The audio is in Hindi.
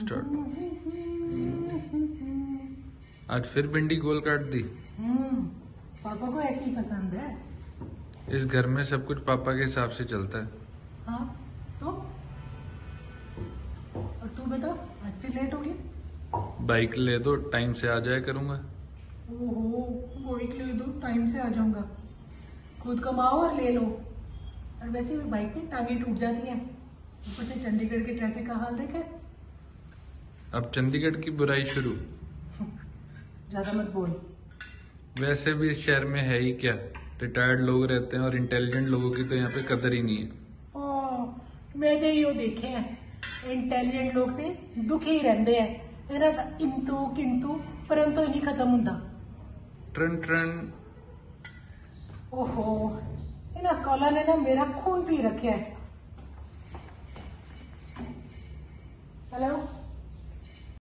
स्टार्ट। आज फिर भिंडी गोल काट दी। पापा को ऐसे ही पसंद है। इस घर में सब कुछ पापा के हिसाब से चलता है। हाँ तो और तू बता, आज फिर लेट हो गया। बाइक ले दो, टाइम से आ जाया करूंगा। ओहो, बाइक ले दो, टाइम से आ जाऊंगा। खुद कमाओ और ले लो। और वैसे भी बाइक में टांगे टूट जाती हैं। ऊपर से चंडीगढ़ के ट्रैफिक का हाल देखे। अब चंडीगढ़ की बुराई शुरू। ज्यादा मत बोल। वैसे भी इस शहर में है ही क्या, रिटायर्ड लोग रहते हैं और इंटेलिजेंट लोगों की तो यहाँ पे कदर ही नहीं है। मैं तो यो देखे हैं, इंटेलिजेंट लोग ते दुखी ही रहते हैं। इन्हां दा इंतु किंतु परंतु नहीं खत्म होता। ट्रन ट्रन। ओहो, इन्हां कॉला ने ना मेरा खून पी रखा है। हेलो।